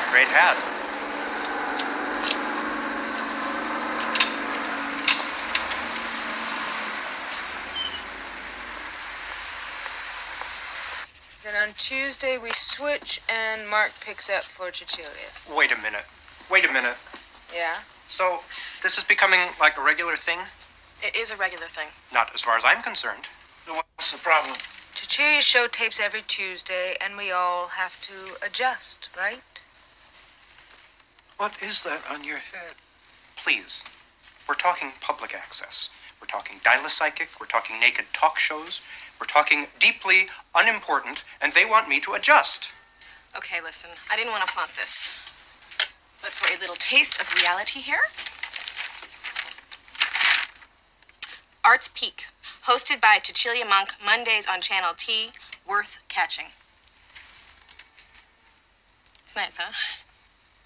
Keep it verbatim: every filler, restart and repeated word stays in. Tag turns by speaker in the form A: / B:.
A: Great hat.
B: Then on Tuesday we switch and Mark picks up for Cecilia.
A: Wait a minute. Wait a minute.
B: Yeah?
A: So, this is becoming like a regular thing?
C: It is a regular thing.
A: Not as far as I'm concerned.
D: What's the problem?
B: Cecilia's show tapes every Tuesday and we all have to adjust, right?
D: What is that on your head?
A: Please. We're talking public access. We're talking Delancey. We're talking naked talk shows. We're talking deeply unimportant, and they want me to adjust.
C: Okay, listen. I didn't want to flaunt this. But for a little taste of reality here... Arts Peak, hosted by Cecilia Monk, Mondays on Channel T, worth catching. It's nice, huh?